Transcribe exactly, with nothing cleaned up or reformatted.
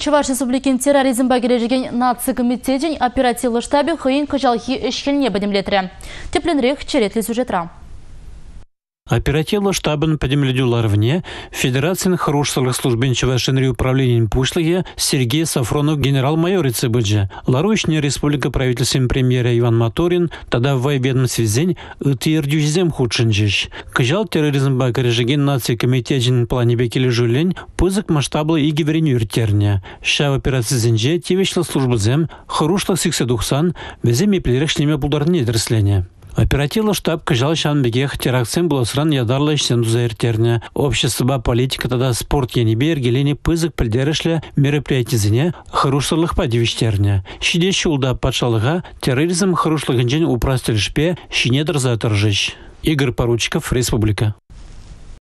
Чуваш Республикин терроризм багережеген нация комитетен оперативлы штабе хыйын кыжалхи ешкенне бәдемлетірі. Тепленрек черетлі сюжетра. Оперативлы штабын подемледюларвне Федерациян хорошсалых службенчего шенри управления пушлыге Сергей Сафронов генерал-майор Ицебыджи. Ларуишня республика правительством премьера Иван Моторин тогда в ведомстве зень утвердюзем худшинжищ. Кыжал терроризм багережеген нации комитетен плане бекели жулень пызык масштаблы и гивереню иртерня. Ша в операции зенже тевешла служба зем хорошлых сикседухсан веземи плерешными булдарне дресления. Оперативный штаб кыжал шанбегех теракцем было сран ядарлы сендузаиртерня. Общество политика тогда спорт янибе ергелени пызык придерешле мероприятизине хорошлых подивиштерня. Щиде шулда патшалыга терроризм хорошлыгынжен упростилишпе щинедр заторжищ. Игорь Поручиков, Республика.